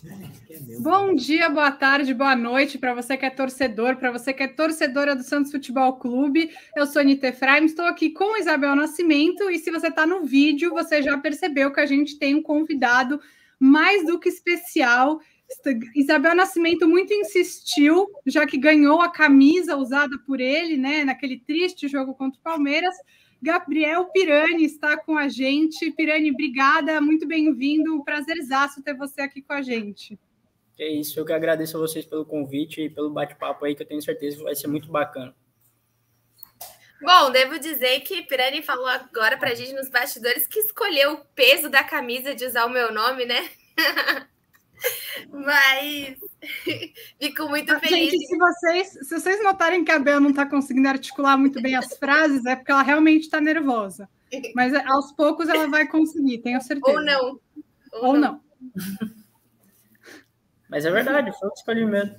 Bom dia, boa tarde, boa noite para você que é torcedor, para você que é torcedora do Santos Futebol Clube. Eu sou Anitta Efraim, estou aqui com Isabel Nascimento e se você está no vídeo, você já percebeu que a gente tem um convidado mais do que especial. Isabel Nascimento muito insistiu, já que ganhou a camisa usada por ele, né, naquele triste jogo contra o Palmeiras. Gabriel Pirani está com a gente. Pirani, obrigada, muito bem-vindo. Um prazerzaço ter você aqui com a gente. É isso, eu que agradeço a vocês pelo convite e pelo bate-papo aí, que eu tenho certeza que vai ser muito bacana. Bom, devo dizer que Pirani falou agora pra gente nos bastidores que escolheu o peso da camisa de usar o meu nome, né? Mas fico muito feliz. Gente, se vocês notarem que a Bel não está conseguindo articular muito bem as frases, é porque ela realmente está nervosa. Mas aos poucos ela vai conseguir, tenho certeza. Ou não. Ou não. Mas é verdade, foi o que escolhi mesmo.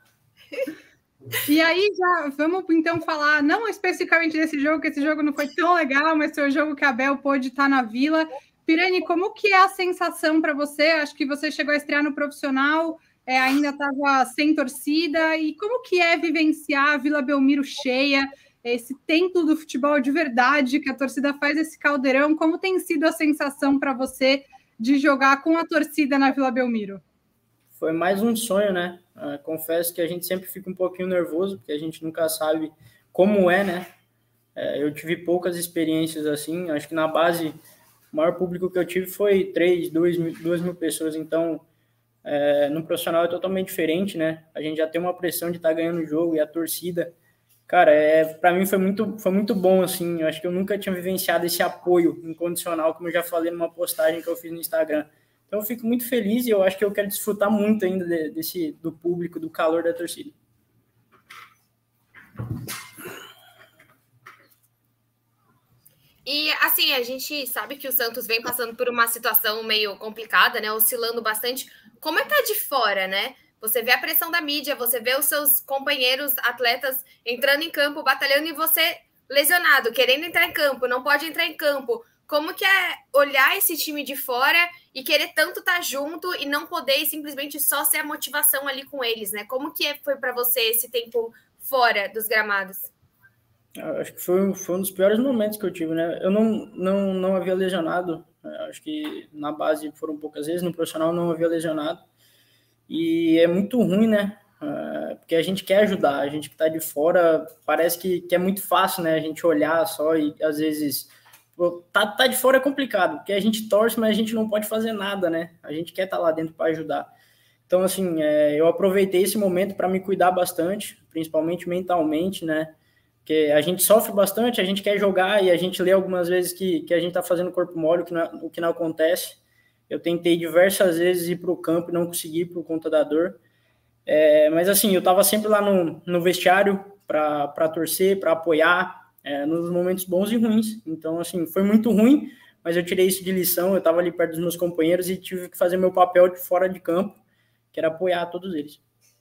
E aí já vamos então falar, não especificamente desse jogo, que esse jogo não foi tão legal, mas foi o jogo que a Bel pôde estar na Vila. Pirani, como que é a sensação para você? Acho que você chegou a estrear no profissional, ainda estava sem torcida, e como que é vivenciar a Vila Belmiro cheia, esse templo do futebol de verdade, que a torcida faz esse caldeirão? Como tem sido a sensação para você de jogar com a torcida na Vila Belmiro? Foi mais um sonho, né? Confesso que a gente sempre fica um pouquinho nervoso, porque a gente nunca sabe como é, né? Eu tive poucas experiências assim, acho que na base o maior público que eu tive foi 2 mil pessoas, então no profissional é totalmente diferente, né? A gente já tem uma pressão de estar ganhando o jogo e a torcida, cara, para mim foi muito bom, assim, eu acho que eu nunca tinha vivenciado esse apoio incondicional, como eu já falei numa postagem que eu fiz no Instagram. Então eu fico muito feliz e eu acho que eu quero desfrutar muito ainda do público, do calor da torcida. E, assim, a gente sabe que o Santos vem passando por uma situação meio complicada, né? Oscilando bastante. Como é que tá de fora, né? Você vê a pressão da mídia, você vê os seus companheiros atletas entrando em campo, batalhando, e você lesionado, querendo entrar em campo, não pode entrar em campo. Como que é olhar esse time de fora e querer tanto estar junto e não poder simplesmente só ser a motivação ali com eles, né? Como que foi para você esse tempo fora dos gramados? Eu acho que foi um dos piores momentos que eu tive, né? Eu não havia lesionado, acho que na base foram poucas vezes, no profissional não havia lesionado. E é muito ruim, né? Porque a gente quer ajudar, a gente que está de fora, parece que é muito fácil, né? A gente olhar só e às vezes tá de fora é complicado, porque a gente torce, mas a gente não pode fazer nada, né? A gente quer estar lá dentro para ajudar. Então, assim, eu aproveitei esse momento para me cuidar bastante, principalmente mentalmente, né? Porque a gente sofre bastante, a gente quer jogar e a gente lê algumas vezes que a gente está fazendo corpo mole, o que não acontece. Eu tentei diversas vezes ir para o campo e não consegui por conta da dor. Mas, assim, eu estava sempre lá no vestiário para torcer, para apoiar, nos momentos bons e ruins. Então, assim, foi muito ruim, mas eu tirei isso de lição. Eu estava ali perto dos meus companheiros e tive que fazer meu papel de fora de campo, que era apoiar todos eles.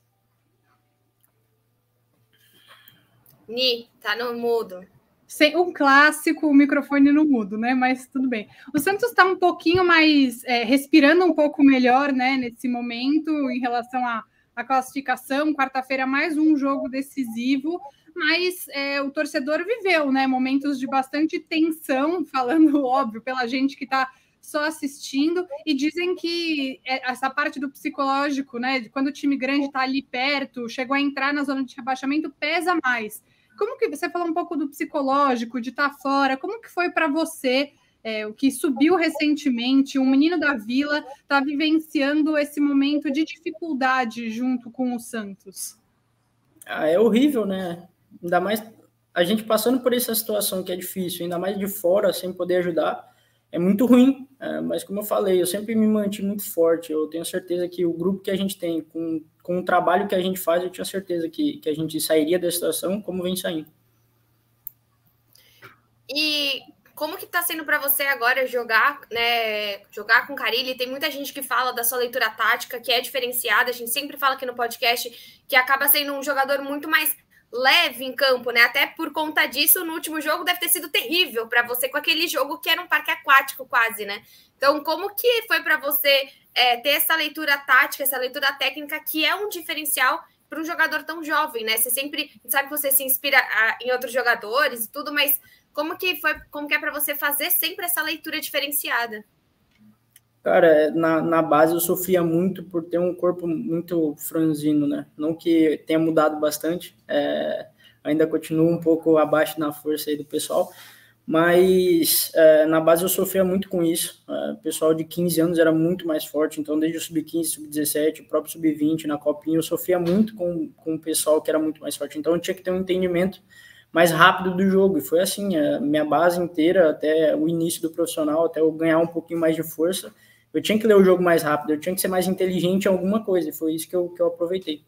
Ni, tá no mudo. Um clássico, o microfone no mudo, né? Mas tudo bem. O Santos está um pouquinho mais respirando um pouco melhor, né? Nesse momento, em relação à classificação. Quarta-feira, mais um jogo decisivo. Mas o torcedor viveu, né? Momentos de bastante tensão, falando, óbvio, pela gente que está só assistindo. E dizem que essa parte do psicológico, né? De quando o time grande está ali perto, chegou a entrar na zona de rebaixamento, pesa mais. Como que você falou um pouco do psicológico, de estar fora? Como que foi para você, o que subiu recentemente, um menino da Vila, está vivenciando esse momento de dificuldade junto com o Santos? É horrível, né? Ainda mais a gente passando por essa situação que é difícil, ainda mais de fora, sem poder ajudar, é muito ruim. Mas como eu falei, eu sempre me mantive muito forte. Eu tenho certeza que o grupo que a gente tem, com o trabalho que a gente faz, eu tinha certeza que a gente sairia da situação como vem saindo. E como que tá sendo para você agora jogar, né? Jogar com o Carille? Tem muita gente que fala da sua leitura tática, que é diferenciada. A gente sempre fala aqui no podcast que acaba sendo um jogador muito mais leve em campo, né? Até por conta disso, no último jogo deve ter sido terrível para você, com aquele jogo que era um parque aquático quase, né? Então, como que foi para você ter essa leitura tática, essa leitura técnica, que é um diferencial para um jogador tão jovem, né? Você sempre sabe que você se inspira em outros jogadores e tudo, mas como que é para você fazer sempre essa leitura diferenciada? Cara, na base eu sofria muito por ter um corpo muito franzino, né? Não que tenha mudado bastante, ainda continuo um pouco abaixo na força aí do pessoal, mas na base eu sofria muito com isso. O pessoal de 15 anos era muito mais forte, então desde o sub-15, sub-17, o próprio sub-20, na copinha, eu sofria muito com o pessoal que era muito mais forte. Então eu tinha que ter um entendimento mais rápido do jogo, e foi assim, a minha base inteira, até o início do profissional, até eu ganhar um pouquinho mais de força, eu tinha que ler o jogo mais rápido, eu tinha que ser mais inteligente em alguma coisa, e foi isso que eu aproveitei.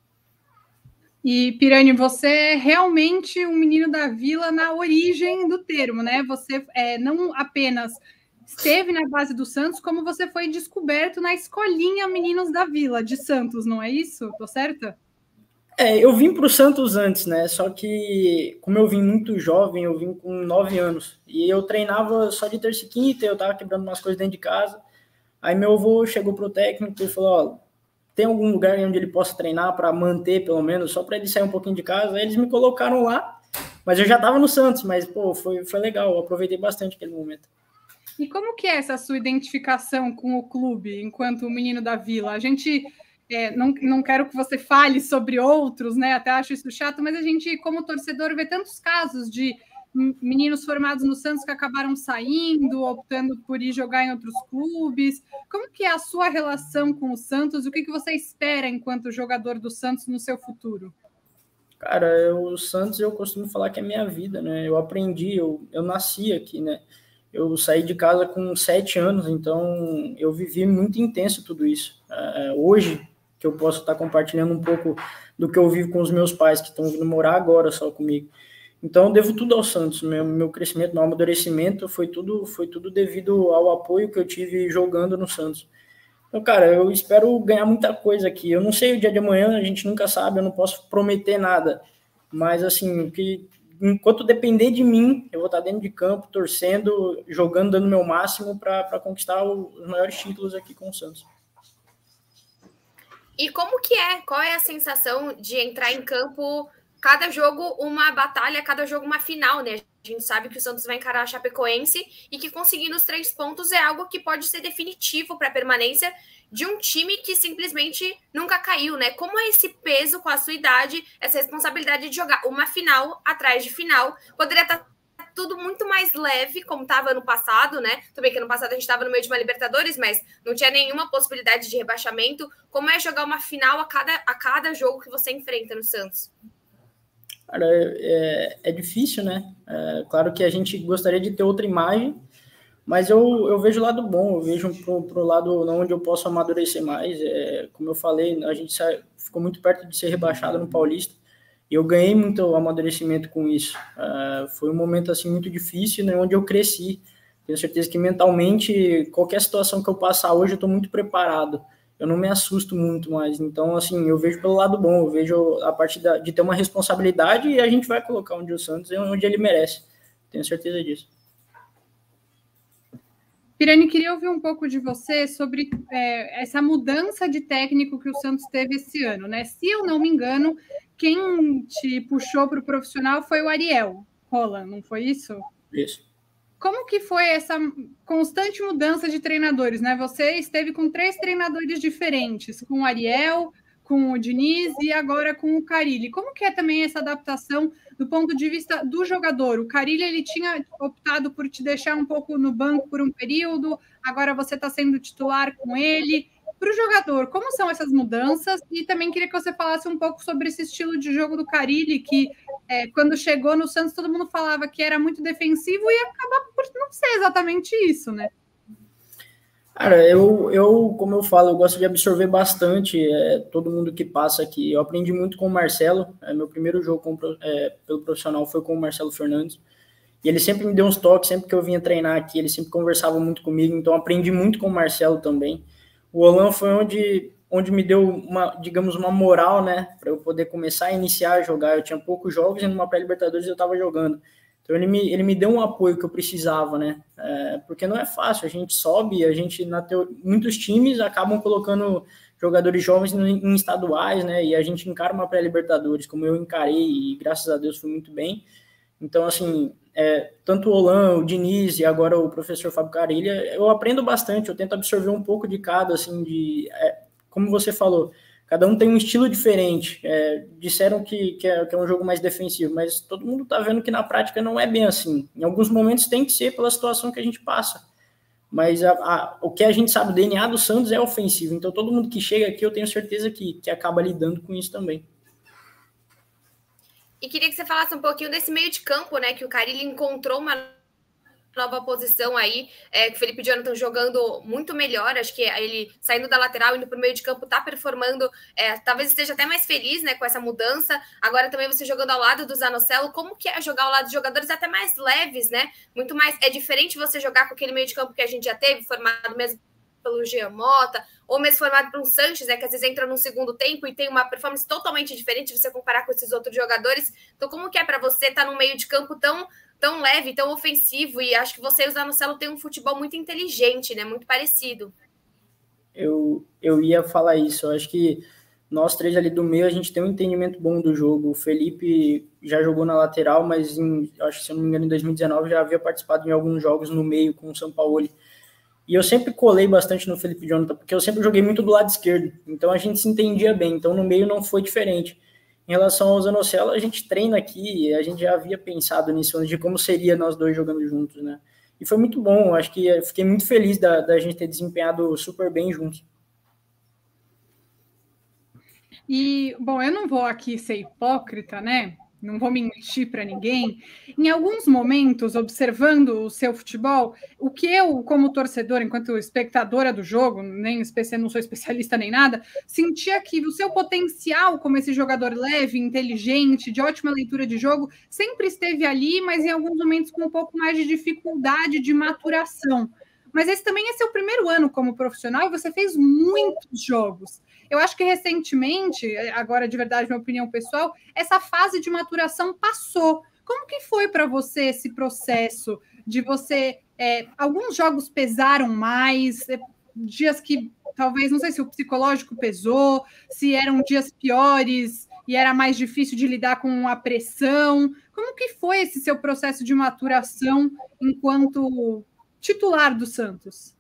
E, Pirani, você é realmente um menino da Vila na origem do termo, né? Você não apenas esteve na base do Santos, como você foi descoberto na escolinha Meninos da Vila de Santos, não é isso? Tô certa? Eu vim para o Santos antes, né? Só que, como eu vim muito jovem, eu vim com 9 anos, e eu treinava só de terça e quinta, eu tava quebrando umas coisas dentro de casa. Aí meu avô chegou pro técnico e falou, ó, tem algum lugar onde ele possa treinar para manter, pelo menos, só para ele sair um pouquinho de casa? Aí eles me colocaram lá, mas eu já estava no Santos, mas, pô, foi legal, eu aproveitei bastante aquele momento. E como que é essa sua identificação com o clube, enquanto menino da Vila? A gente, não quero que você fale sobre outros, né? Até acho isso chato, mas a gente, como torcedor, vê tantos casos de meninos formados no Santos que acabaram saindo, optando por ir jogar em outros clubes. Como que é a sua relação com o Santos? O que você espera enquanto jogador do Santos no seu futuro? Cara, o Santos, eu costumo falar que é minha vida, né? Eu aprendi, eu nasci aqui, né? Eu saí de casa com 7 anos, então eu vivi muito intenso tudo isso. Hoje, que eu posso estar compartilhando um pouco do que eu vivo com os meus pais, que estão vindo morar agora só comigo. Então, eu devo tudo ao Santos. Meu crescimento, meu amadurecimento foi tudo devido ao apoio que eu tive jogando no Santos. Então, cara, eu espero ganhar muita coisa aqui. Eu não sei o dia de amanhã, a gente nunca sabe, eu não posso prometer nada. Mas, assim, enquanto depender de mim, eu vou estar dentro de campo, torcendo, jogando, dando o meu máximo para conquistar os maiores títulos aqui com o Santos. E como que é? Qual é a sensação de entrar em campo, cada jogo uma batalha, cada jogo uma final, né? A gente sabe que o Santos vai encarar a Chapecoense e que conseguindo os 3 pontos é algo que pode ser definitivo para a permanência de um time que simplesmente nunca caiu, né? Como é esse peso com a sua idade, essa responsabilidade de jogar uma final atrás de final? Poderia estar tudo muito mais leve, como estava ano passado, né? Também que ano passado a gente estava no meio de uma Libertadores, mas não tinha nenhuma possibilidade de rebaixamento. Como é jogar uma final a cada jogo que você enfrenta no Santos? Cara, é difícil, né? Claro que a gente gostaria de ter outra imagem, mas eu vejo o lado bom, eu vejo pro lado onde eu posso amadurecer mais. Como eu falei, a gente ficou muito perto de ser rebaixado no Paulista, e eu ganhei muito amadurecimento com isso. Foi um momento assim, muito difícil, né, onde eu cresci. Tenho certeza que mentalmente, qualquer situação que eu passar hoje, eu estou muito preparado. Eu não me assusto muito mais. Então, assim, eu vejo pelo lado bom, eu vejo a parte de ter uma responsabilidade, e a gente vai colocar onde o Santos é onde ele merece. Tenho certeza disso. Pirani, queria ouvir um pouco de você sobre essa mudança de técnico que o Santos teve esse ano, né? Se eu não me engano, quem te puxou para o profissional foi o Ariel Roland, não foi isso? Isso. Como que foi essa constante mudança de treinadores, né? Você esteve com 3 treinadores diferentes, com o Ariel, com o Diniz e agora com o Carille. Como que é também essa adaptação do ponto de vista do jogador? O Carille, ele tinha optado por te deixar um pouco no banco por um período, agora você está sendo titular com ele. Para o jogador, como são essas mudanças? E também queria que você falasse um pouco sobre esse estilo de jogo do Carille, que quando chegou no Santos, todo mundo falava que era muito defensivo e acaba por não ser exatamente isso, né? Cara, como eu falo, eu gosto de absorver bastante todo mundo que passa aqui. Eu aprendi muito com o Marcelo. Meu primeiro jogo pelo profissional foi com o Marcelo Fernandes. E ele sempre me deu uns toques, sempre que eu vinha treinar aqui, ele sempre conversava muito comigo. Então, aprendi muito com o Marcelo também. O Olan foi onde me deu uma moral, né, para eu poder começar a iniciar a jogar. Eu tinha poucos jogos e numa pré-Libertadores eu estava jogando. Então ele me deu um apoio que eu precisava, né? Porque não é fácil, a gente sobe, muitos times acabam colocando jogadores jovens em estaduais, né? E a gente encara uma pré-Libertadores, como eu encarei, e graças a Deus fui muito bem. Então, assim, tanto o Olan, o Diniz e agora o professor Fábio Carilha, eu aprendo bastante, eu tento absorver um pouco de cada, assim, como você falou, cada um tem um estilo diferente. Disseram que é um jogo mais defensivo, mas todo mundo está vendo que na prática não é bem assim. Em alguns momentos tem que ser pela situação que a gente passa. Mas o que a gente sabe, o DNA do Santos é ofensivo. Então todo mundo que chega aqui, eu tenho certeza que acaba lidando com isso também. E queria que você falasse um pouquinho desse meio de campo, né? Que o Carilli encontrou uma nova posição aí, que o Felipe Jonathan jogando muito melhor, acho que ele saindo da lateral, indo para o meio de campo, tá performando, talvez esteja até mais feliz, né, com essa mudança. Agora também você jogando ao lado do Zanocelo, como que é jogar ao lado de jogadores até mais leves, né, muito mais, é diferente você jogar com aquele meio de campo que a gente já teve, formado mesmo pelo Jean Mota, ou mesmo formado por um Sanches, né, que às vezes entra no segundo tempo e tem uma performance totalmente diferente se você comparar com esses outros jogadores. Então como que é para você estar num meio de campo tão leve, tão ofensivo, e acho que você e o Zanocelo têm um futebol muito inteligente, né? Muito parecido. Eu ia falar isso, eu acho que nós três ali do meio, a gente tem um entendimento bom do jogo. O Felipe já jogou na lateral, mas acho que, se eu não me engano, em 2019 já havia participado em alguns jogos no meio com o Sampaoli. E eu sempre colei bastante no Felipe Jonathan, porque eu sempre joguei muito do lado esquerdo, então a gente se entendia bem, então no meio não foi diferente. Em relação ao Zanocelo, a gente treina aqui, a gente já havia pensado nisso, de como seria nós dois jogando juntos, né? E foi muito bom, acho que fiquei muito feliz da gente ter desempenhado super bem juntos. E, bom, eu não vou aqui ser hipócrita, né? Não vou mentir para ninguém. Em alguns momentos, observando o seu futebol, o que eu, como torcedor, enquanto espectadora do jogo, não sou especialista nem nada, sentia que o seu potencial como esse jogador leve, inteligente, de ótima leitura de jogo, sempre esteve ali, mas em alguns momentos com um pouco mais de dificuldade de maturação. Mas esse também é seu primeiro ano como profissional e você fez muitos jogos. Eu acho que recentemente, agora de verdade, minha opinião pessoal, essa fase de maturação passou. Como que foi para você esse processo de você... alguns jogos pesaram mais, dias que talvez, não sei se o psicológico pesou, se eram dias piores e era mais difícil de lidar com a pressão. Como que foi esse seu processo de maturação enquanto titular do Santos?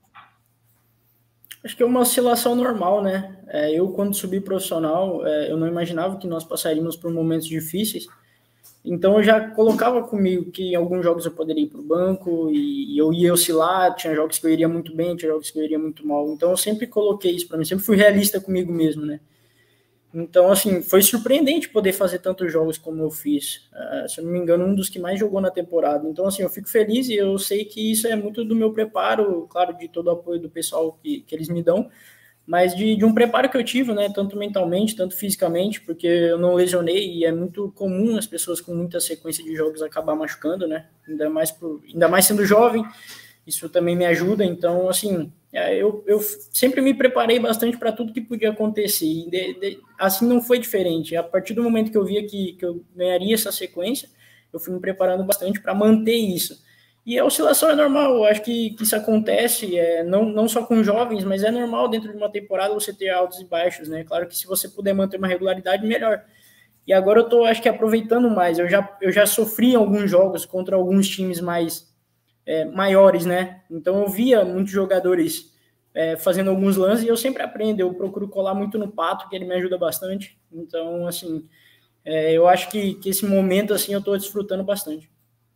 Acho que é uma oscilação normal, né? Eu, quando subi profissional, eu não imaginava que nós passaríamos por momentos difíceis. Então, eu já colocava comigo que em alguns jogos eu poderia ir para o banco e eu ia oscilar. Tinha jogos que eu iria muito bem, tinha jogos que eu iria muito mal. Então, eu sempre coloquei isso para mim, sempre fui realista comigo mesmo, né? Então, assim, foi surpreendente poder fazer tantos jogos como eu fiz. Se eu não me engano, um dos que mais jogou na temporada. Então, assim, eu fico feliz e eu sei que isso é muito do meu preparo, claro, de todo o apoio do pessoal que eles me dão, mas de um preparo que eu tive, né, tanto mentalmente, tanto fisicamente, porque eu não lesionei e é muito comum as pessoas com muita sequência de jogos acabar machucando, né, ainda mais sendo jovem, isso também me ajuda. Então, assim, eu sempre me preparei bastante para tudo que podia acontecer, e assim não foi diferente. A partir do momento que eu via que eu ganharia essa sequência, eu fui me preparando bastante para manter isso. E a oscilação é normal, eu acho que isso acontece, não só com jovens, mas é normal dentro de uma temporada você ter altos e baixos, né? Claro que se você puder manter uma regularidade, melhor. E agora eu tô, acho que, aproveitando mais. Eu já sofri em alguns jogos contra alguns times mais maiores, né? Então eu via muitos jogadores fazendo alguns lances e eu sempre aprendo, eu procuro colar muito no Pato, que ele me ajuda bastante. Então, assim, eu acho que esse momento, assim, eu tô desfrutando bastante.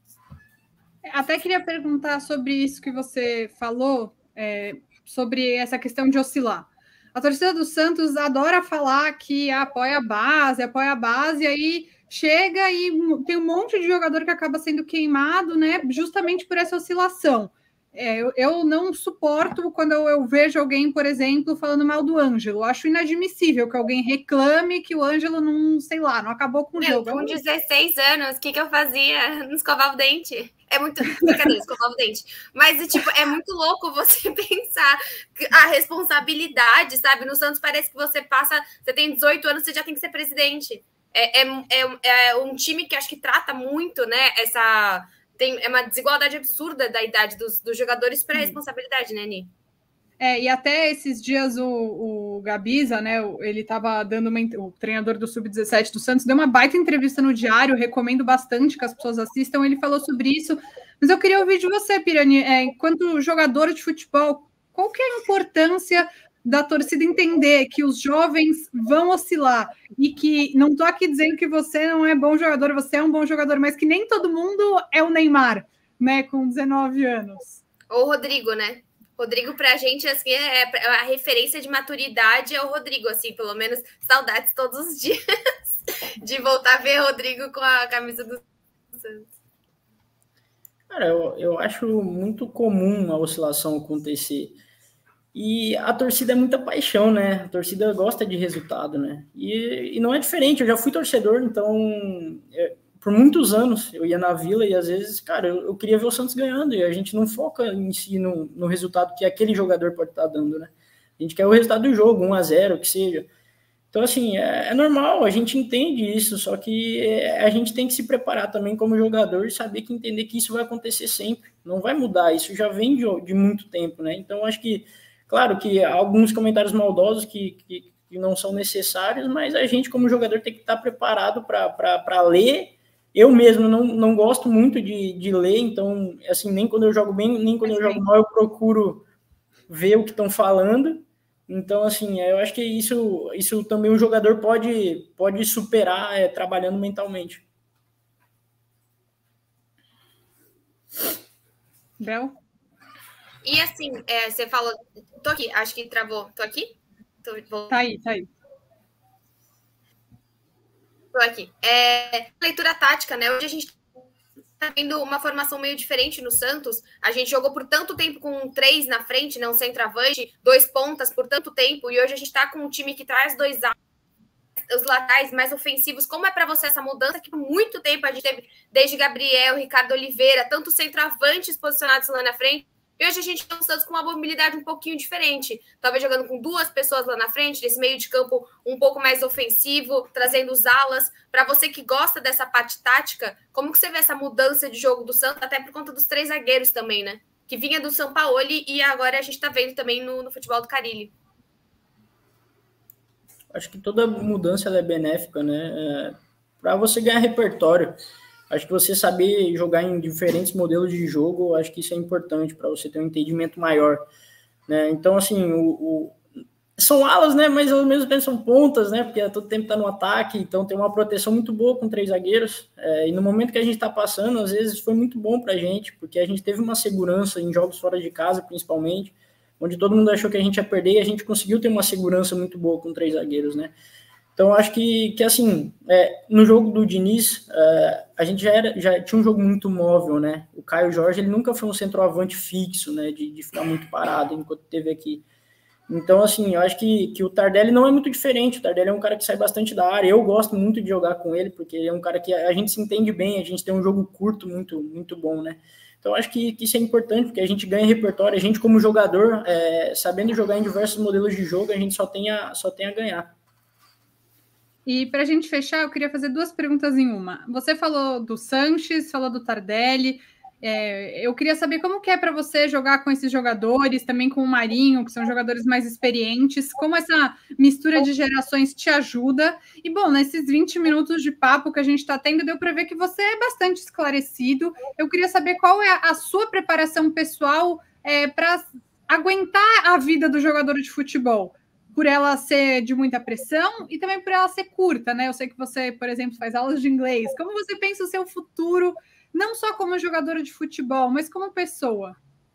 Até queria perguntar sobre isso que você falou, sobre essa questão de oscilar. A torcida do Santos adora falar que apoia a base, e aí chega e tem um monte de jogador que acaba sendo queimado, né, justamente por essa oscilação. Eu não suporto quando eu vejo alguém, por exemplo, falando mal do Ângelo. Eu acho inadmissível que alguém reclame que o Ângelo não, sei lá, não acabou com o jogo. Com 16 anos, o que eu fazia? Não escovava o dente. É muito... Brincadeira, escovava o dente. Mas, tipo, é muito louco você pensar a responsabilidade, sabe? No Santos parece que você tem 18 anos, você já tem que ser presidente. É um time que acho que trata muito, né, é uma desigualdade absurda da idade dos jogadores para a responsabilidade, né, Ni? E até esses dias o Gabiza, né, ele estava dando o treinador do Sub-17 do Santos, deu uma baita entrevista no Diário, recomendo bastante que as pessoas assistam, ele falou sobre isso, mas eu queria ouvir de você, Pirani, enquanto jogador de futebol, qual que é a importância da torcida entender que os jovens vão oscilar e que, não estou aqui dizendo que você não é bom jogador, você é um bom jogador, mas que nem todo mundo é o Neymar, né, com 19 anos. Ou o Rodrigo, né? Rodrigo, pra gente, assim, a referência de maturidade é o Rodrigo, assim, pelo menos saudades todos os dias de voltar a ver Rodrigo com a camisa do Santos. Cara, eu acho muito comum a oscilação acontecer. E a torcida é muita paixão, né? A torcida gosta de resultado, né? E não é diferente, eu já fui torcedor, então... por muitos anos eu ia na Vila e às vezes, cara, eu queria ver o Santos ganhando e a gente não foca em si no resultado que aquele jogador pode estar dando, né? A gente quer o resultado do jogo, 1-0, que seja. Então, assim, é normal, a gente entende isso, só que a gente tem que se preparar também como jogador e saber que entender que isso vai acontecer sempre, não vai mudar, isso já vem de muito tempo, né? Então, acho que, claro que há alguns comentários maldosos que não são necessários, mas a gente como jogador tem que estar preparado para ler. Eu mesmo não gosto muito de ler, então, assim, nem quando eu jogo bem, nem quando eu jogo mal, eu procuro ver o que estão falando. Então, assim, eu acho que isso também o jogador pode superar trabalhando mentalmente. Bel? E, assim, você falou... Tô aqui, acho que travou. Tô aqui? Tá aí. Tô aqui. Leitura tática, né? Hoje a gente tá vendo uma formação meio diferente no Santos. A gente jogou por tanto tempo com 3 na frente, né? Um centroavante, 2 pontas por tanto tempo. E hoje a gente tá com um time que traz 2 os laterais mais ofensivos. Como é para você essa mudança que por muito tempo a gente teve desde Gabriel, Ricardo Oliveira, tantos centroavantes posicionados lá na frente? E hoje a gente tem um Santos com uma mobilidade um pouquinho diferente. Talvez jogando com 2 pessoas lá na frente, desse meio de campo um pouco mais ofensivo, trazendo os alas. Para você que gosta dessa parte tática, como que você vê essa mudança de jogo do Santos, até por conta dos 3 zagueiros também, né? Que vinha do Sampaoli e agora a gente está vendo também no futebol do Carille. Acho que toda mudança ela é benéfica, né? Para você ganhar repertório. Acho que você saber jogar em diferentes modelos de jogo, acho que isso é importante para você ter um entendimento maior, né? Então, assim, são alas, né? Mas ao mesmo tempo são pontas, né? Porque todo tempo está no ataque, então tem uma proteção muito boa com 3 zagueiros. E no momento que a gente está passando, às vezes foi muito bom para a gente, porque a gente teve uma segurança em jogos fora de casa, principalmente, onde todo mundo achou que a gente ia perder e a gente conseguiu ter uma segurança muito boa com 3 zagueiros, né? Então, acho que assim, no jogo do Diniz, a gente já tinha um jogo muito móvel, né? O Caio Jorge, ele nunca foi um centroavante fixo, né? De ficar muito parado enquanto esteve aqui. Então, assim, eu acho que o Tardelli não é muito diferente. O Tardelli é um cara que sai bastante da área. Eu gosto muito de jogar com ele, porque ele é um cara que a gente se entende bem, a gente tem um jogo curto muito, muito bom, né? Então, acho que isso é importante, porque a gente ganha repertório. A gente, como jogador, sabendo jogar em diversos modelos de jogo, a gente só tem a ganhar. E para a gente fechar, eu queria fazer 2 perguntas em uma. Você falou do Sanches, falou do Tardelli. Eu queria saber como que é para você jogar com esses jogadores, também com o Marinho, que são jogadores mais experientes, como essa mistura de gerações te ajuda. E, bom, nesses 20 minutos de papo que a gente está tendo, deu para ver que você é bastante esclarecido. Eu queria saber qual é a sua preparação pessoal para aguentar a vida do jogador de futebol, por ela ser de muita pressão e também por ela ser curta, né? Eu sei que você, por exemplo, faz aulas de inglês. Como você pensa o seu futuro, não só como jogadora de futebol, mas como pessoa?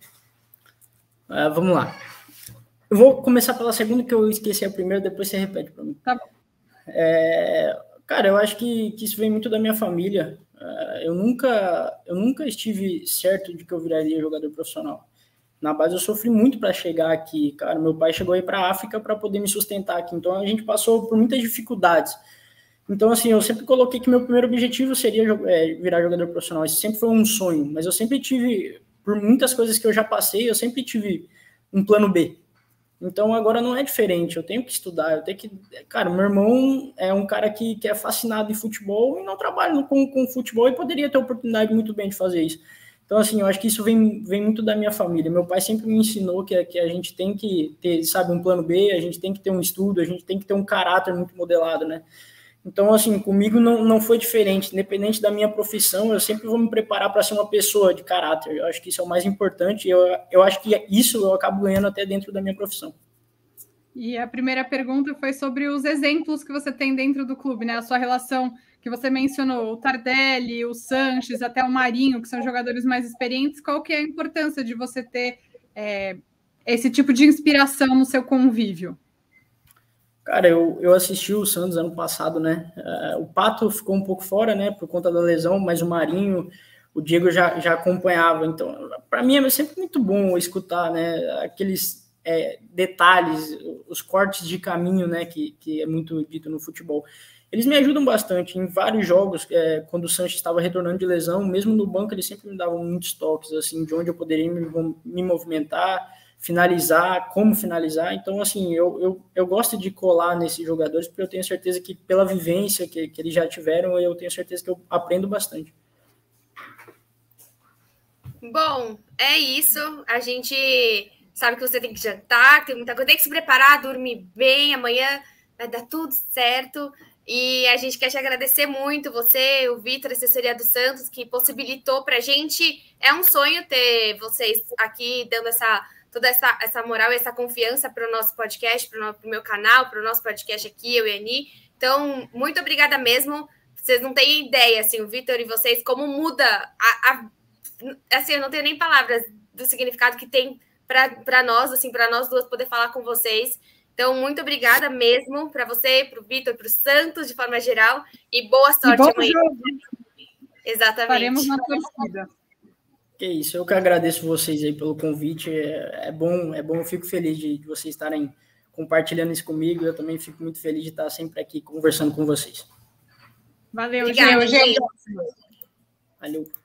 Vamos lá. Eu vou começar pela segunda, que eu esqueci a primeira, depois você repete para mim. Tá bom. Cara, eu acho que isso vem muito da minha família. Eu nunca estive certo de que eu viraria jogador profissional. Na base eu sofri muito para chegar aqui, cara. Meu pai chegou aí para a África para poder me sustentar aqui, então a gente passou por muitas dificuldades. Então, assim, eu sempre coloquei que meu primeiro objetivo seria virar jogador profissional. Isso sempre foi um sonho, mas eu sempre tive, por muitas coisas que eu já passei, eu sempre tive um plano B. Então, agora não é diferente, eu tenho que estudar, eu tenho que... Cara, meu irmão é um cara que é fascinado em futebol e não trabalha com futebol e poderia ter oportunidade muito bem de fazer isso. Então, assim, eu acho que isso vem muito da minha família. Meu pai sempre me ensinou que a gente tem que ter, sabe, um plano B, a gente tem que ter um estudo, a gente tem que ter um caráter muito modelado, né? Então, assim, comigo não foi diferente. Independente da minha profissão, eu sempre vou me preparar para ser uma pessoa de caráter. Eu acho que isso é o mais importante. Eu acho que isso eu acabo ganhando até dentro da minha profissão. E a primeira pergunta foi sobre os exemplos que você tem dentro do clube, né? A sua relação que você mencionou, o Tardelli, o Sanches, até o Marinho, que são jogadores mais experientes. Qual que é a importância de você ter esse tipo de inspiração no seu convívio? Cara, eu assisti o Santos ano passado, né? O Pato ficou um pouco fora, né? Por conta da lesão, mas o Marinho, o Diego já acompanhava. Então, para mim é sempre muito bom escutar, né? Aqueles detalhes, os cortes de caminho, né? Que é muito dito no futebol. Eles me ajudam bastante em vários jogos. Quando o Sanches estava retornando de lesão, mesmo no banco, eles sempre me davam muitos toques, assim, de onde eu poderia me movimentar, finalizar, como finalizar. Então, assim, eu gosto de colar nesses jogadores, porque eu tenho certeza que pela vivência que eles já tiveram, eu tenho certeza que eu aprendo bastante. Bom, é isso. A gente sabe que você tem que jantar, tem muita coisa, tem que se preparar, dormir bem, amanhã vai dar tudo certo. E a gente quer te agradecer muito, você, o Vitor, a assessoria do Santos, que possibilitou para a gente. É um sonho ter vocês aqui dando toda essa moral e essa confiança para o nosso podcast, para o meu canal, para o nosso podcast aqui, eu e a Ani. Então, muito obrigada mesmo. Vocês não têm ideia, assim, o Vitor e vocês, como muda assim, eu não tenho nem palavras do significado que tem para nós, assim, para nós duas poder falar com vocês. Então, muito obrigada mesmo para você, para o Vitor, para o Santos, de forma geral, e boa sorte amanhã. Jogo. Exatamente. Faremos na torcida. Que isso, eu que agradeço vocês aí pelo convite. É bom, eu fico feliz de vocês estarem compartilhando isso comigo. Eu também fico muito feliz de estar sempre aqui conversando com vocês. Valeu, obrigada, gente. Valeu.